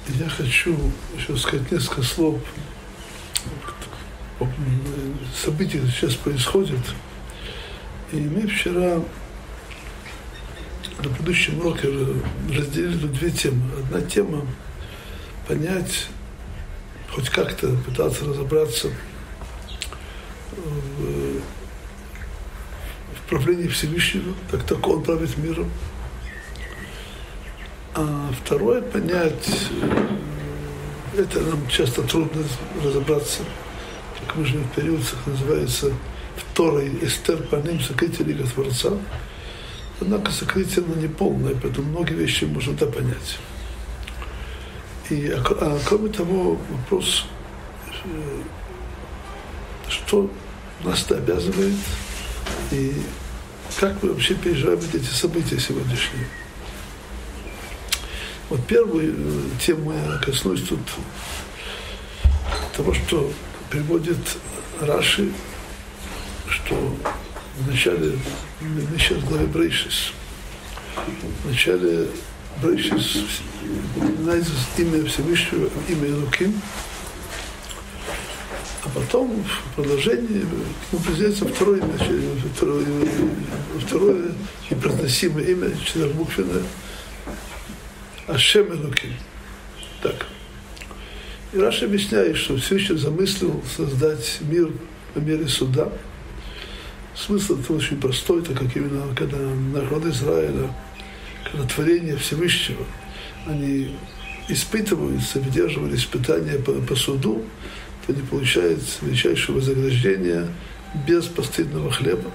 Я хочу еще сказать несколько слов о событиях, которые сейчас происходят. И мы вчера на предыдущем уроке разделили тут две темы. Одна тема – понять, хоть как-то пытаться разобраться в правлении Всевышнего, как Он правит миром. А второе – понять, это нам часто трудно разобраться, как мы живем в период, называется Торой Эстер Паним, сокрытие лика Творца. Однако сокрытие оно не полное, поэтому многие вещи можно понять. Кроме того, вопрос, что нас-то обязывает и как мы вообще переживаем эти события сегодняшние. Вот первую тему я коснусь тут того, что приводит Раши, что в начале, мы сейчас в главе Брейшис, в начале Брейшис найдется имя Всевышнего, имя Элоким, а потом в продолжении к нему призывается второе непроизносимое имя, четырехбуквенное, Ашем Элоким. Так. И Раши объясняет, что Всевышний замыслил создать мир по мере суда. Смысл это очень простой, так как именно когда народ Израиля, когда творение Всевышнего, они испытываются, выдерживали испытания по суду, то они получают величайшее вознаграждение без постыдного хлеба.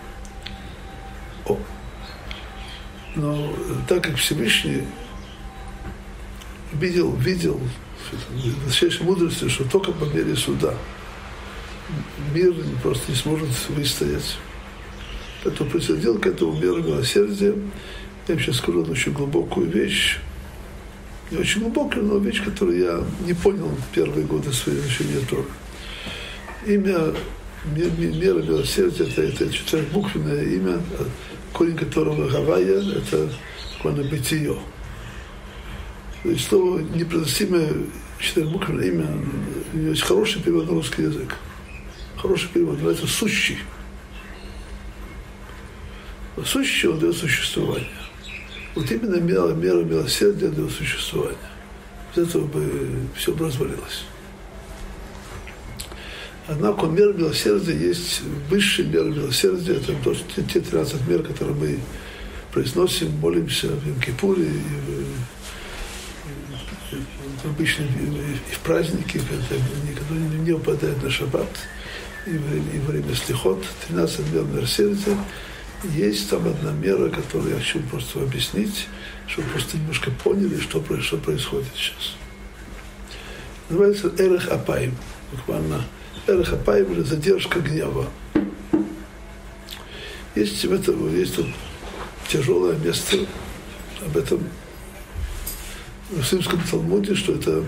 Но так как Всевышний видел высочайшей мудрости, что только по мере суда мир просто не сможет выстоять. Поэтому присоединил к этому меру милосердия. Я сейчас скажу одну очень глубокую вещь. Не очень глубокую, но вещь, которую я не понял в первые годы своего изучения Торы. Имя мера милосердия это четырехбуквенное имя, корень которого Гавайя, это такое бытие. То есть слово непроизносимое четырехбуквенное имя, у него есть хороший перевод на русский язык. Хороший перевод, называется «сущий». Сущий он дает существование. Вот именно мера милосердия дает существование. Без этого бы все бы развалилось. Однако мера милосердия есть высшая мера милосердия. Это те 13 мер, которые мы произносим, молимся в Йом-Кипуре, обычно и в праздники, это никогда не выпадает на шаббат, и во время слихот, 13 мер милосердия. Есть там одна мера, которую я хочу просто объяснить, чтобы просто немножко поняли, что происходит сейчас. Называется Эрех Апаим. Буквально Эрех Апаим или задержка гнева. Есть тут тяжелое место об этом в Симском Талмуде, что это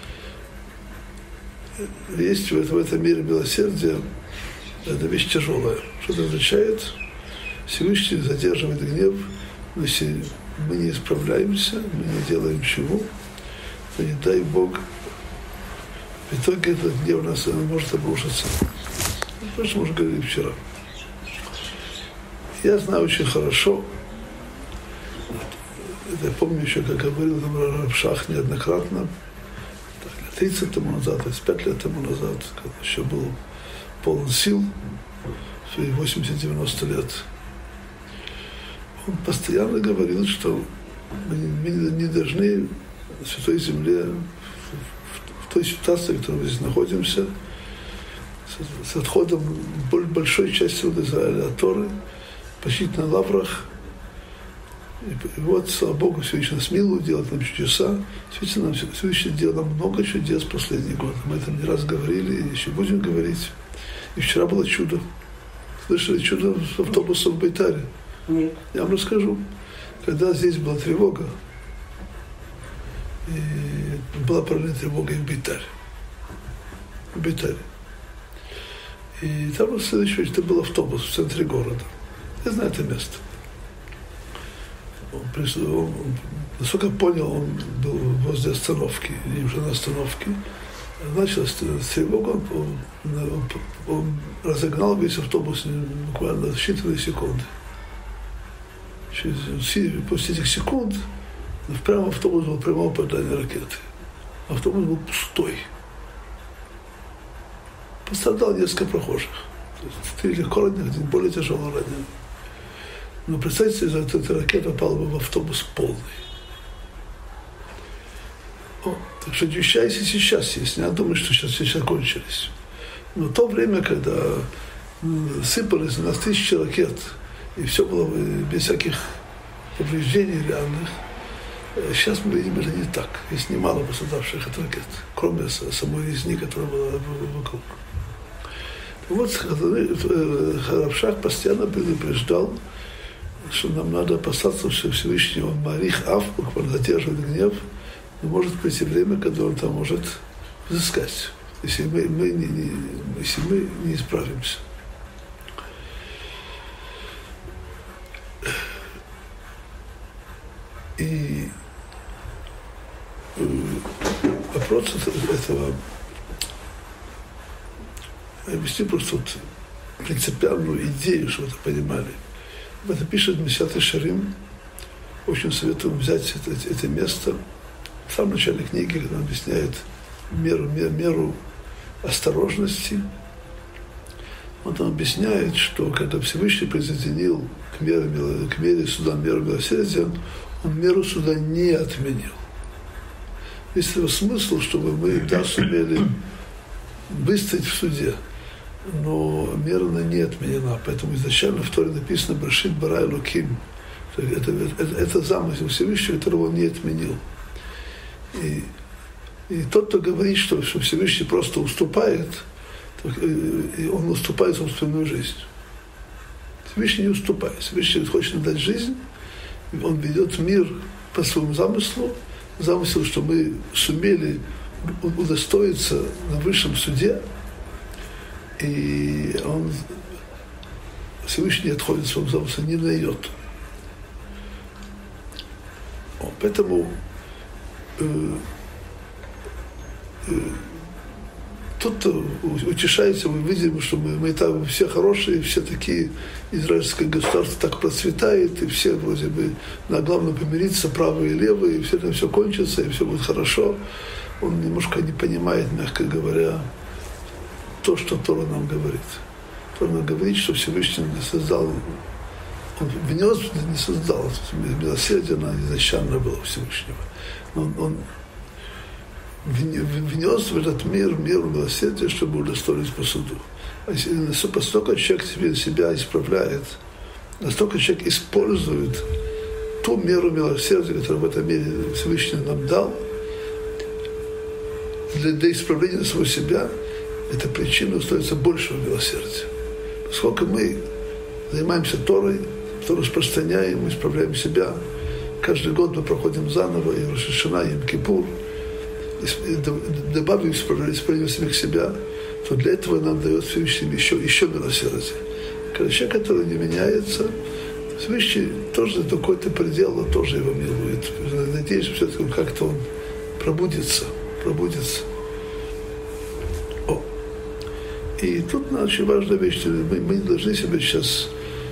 есть в этом мире милосердия, это вещь тяжелая. Что это означает? Всевышний задерживает гнев, но если мы не исправляемся, мы не делаем чего, то не дай Бог, в итоге этот гнев у нас может обрушиться. То, что мы уже говорили вчера. Я знаю очень хорошо, это я помню еще, как я говорил там Рабшах неоднократно, 30 лет тому назад, 35 лет тому назад, когда еще был полон сил, в свои 80-90 лет. Он постоянно говорил, что мы не должны в Святой Земле, в той ситуации, в которой мы здесь находимся, с отходом большой части от Израиля от Торы, почить на лаврах. И вот, слава Богу, Всевышний нас милует, делает нам чудеса. Всевышний делал нам много чудес в последний год. Мы это не раз говорили, и еще будем говорить. И вчера было чудо. Слышали чудо с автобуса в Бейтаре? Нет. Я вам расскажу. Когда здесь была тревога, и была параллельная тревога и в Бейтаре. В Бейтаре. И там был следующий, это был автобус в центре города. Я знаю это место. Он Насколько я понял, он был возле остановки, и уже на остановке. Началась тревога, он разогнал весь автобус буквально в считанные секунды. После этих секунд прямо автобус был прямого попадания ракеты. Автобус был пустой. Пострадало несколько прохожих. 3 легко раненых, 1 более тяжело раненый. Но представьте себе, что эта ракета попала бы в автобус полный. Так что счастье сейчас есть. Не надо думать, что сейчас все закончились. Но то время, когда сыпались на нас 1000 ракет, и все было без всяких повреждений реальных, сейчас мы видим, это не так. Есть немало пострадавших от ракет, кроме самой резни, которая была вокруг. Вот Рав-Шах постоянно предупреждал, что нам надо опасаться, что Всевышний, он марих ав, буквально задерживает гнев, но может прийти время, когда он там может взыскать, если мы не исправимся. И вопрос этого, я объясню просто вот принципиальную идею, чтобы вы это понимали. Это пишет Месилат Йешарим. Очень советую взять это место. В самом начале книги, когда он объясняет меру осторожности, он там объясняет, что когда Всевышний присоединил к мере суда меру милосердия, он меру суда не отменил. Есть его смысл, чтобы мы сумели выстоять в суде, но мера не отменена. Поэтому изначально в Торе написано «Брешит бара Элоким». Это замысел Всевышнего, которого он не отменил. И тот, кто говорит, что Всевышний просто уступает, он уступает собственную жизнь. Всевышний не уступает. Всевышний хочет дать жизнь, он ведет мир по своему замыслу, что мы сумели удостоиться на высшем суде, и он Всевышний не отходит от своего замысла ни на йоту. Поэтому тот, кто утешается, мы видим, что мы там все хорошие, все такие, израильское государство так процветает, и все вроде бы на главном помириться, правые и левые, и все там все кончится, и все будет хорошо. Он немножко не понимает, мягко говоря, то, что Тора нам говорит. Тора нам говорит, что Всевышний создал, он внес, не создал, милосердие, оно изначально было Всевышнего. Он внес в этот мир меру милосердия, чтобы удостоились по суду. А если настолько человек себя исправляет, настолько человек использует ту меру милосердия, которую в этом мире Всевышний нам дал, для исправления самого себя, это причина устроиться большего милосердия. Поскольку мы занимаемся Торой, то распространяем, исправляем себя, каждый год мы проходим заново, и Рош ха-Шана, и Йом-Кипур, добавим исправление самих себя, то для этого нам дает Всевышний еще милосердие. Когда человек, который не меняется, Всевышний тоже до какой-то предела тоже его милует. Надеюсь, что все-таки как-то он пробудится. И тут очень важная вещь, мы не должны себя сейчас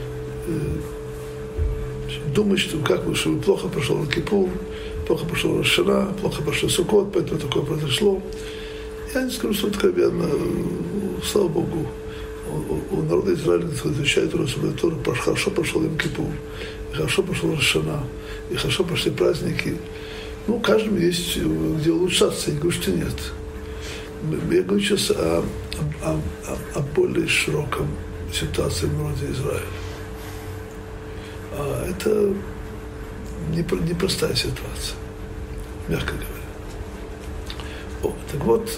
думать, что плохо прошел Йом-Кипур, плохо прошел Рош ха-Шана, плохо прошел Суккот, поэтому такое произошло. Я не скажу, что откровенно, слава Богу, у народа Израиля, который изучает Тору, хорошо прошел Йом-Кипур, и хорошо прошел Рош ха-Шана, и хорошо прошли праздники. Ну, каждому есть где улучшаться, я не говорю, что нет. Я говорю сейчас о более широком ситуации в народе Израиля. Это непростая ситуация, мягко говоря. Так вот,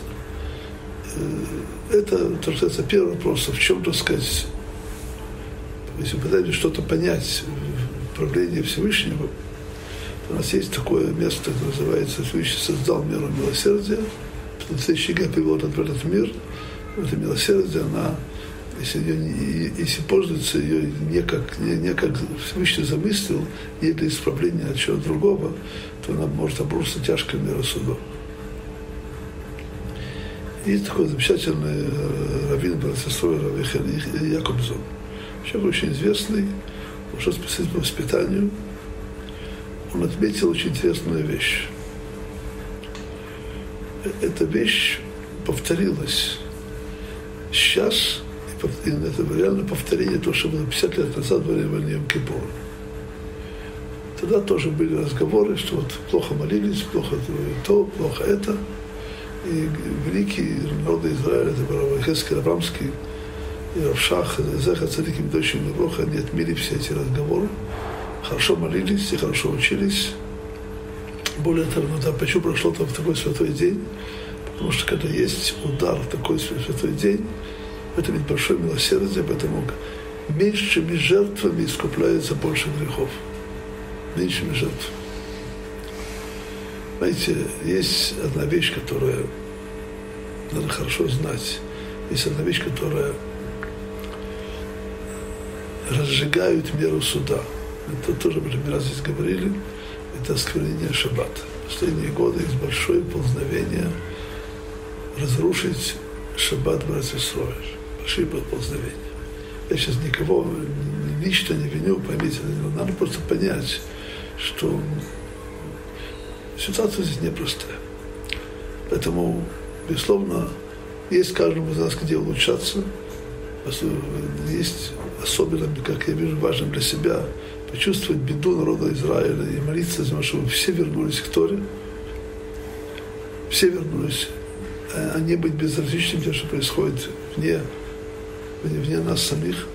это, то, что это первый вопрос, в чем, так сказать, если пытаемся что-то понять в правлении Всевышнего, то у нас есть такое место, которое называется «Всевышний создал меру милосердия», следующий год привел в этот мир, это милосердие, она если пользуется ее не как Всевышний замыслил, и для исправления чего-то другого, то она может обрушиться тяжкой мерой судом. Есть такой замечательный раввин Братисрой Равихен Якобсон. Человек очень известный, уже специалист по воспитанию. Он отметил очень интересную вещь. Эта вещь повторилась сейчас, и это реально повторение того, что было 50 лет назад во время Йом-Кипура. Тогда тоже были разговоры, что вот плохо молились, плохо то, плохо это. И великий народ Израиля, это был Хескель Аврамский, и Равшах, Зеха Цадиким Дочим Левроха, они отмели все эти разговоры, хорошо молились и хорошо учились. Более того, да, почему прошло там в такой святой день? Потому что когда есть удар в такой святой день, это ведь большое милосердие, поэтому меньшими жертвами искупляется больше грехов. Меньшими жертвами. Знаете, есть одна вещь, которая надо хорошо знать. Есть одна вещь, которая разжигает меру суда. Это тоже мы не раз здесь говорили. Это осквернение шаббата. В последние годы есть большое ползновение разрушить шаббат Братисрой. Большие ползновения. Я сейчас никого лично не виню, поймите, но надо просто понять, что ситуация здесь непростая. Поэтому, безусловно, есть каждому из нас где улучшаться. Есть особенно, как я вижу, важным для себя почувствовать беду народа Израиля и молиться за то, чтобы все вернулись к Торе. Все вернулись. А не быть безразличным тем, что происходит вне нас самих.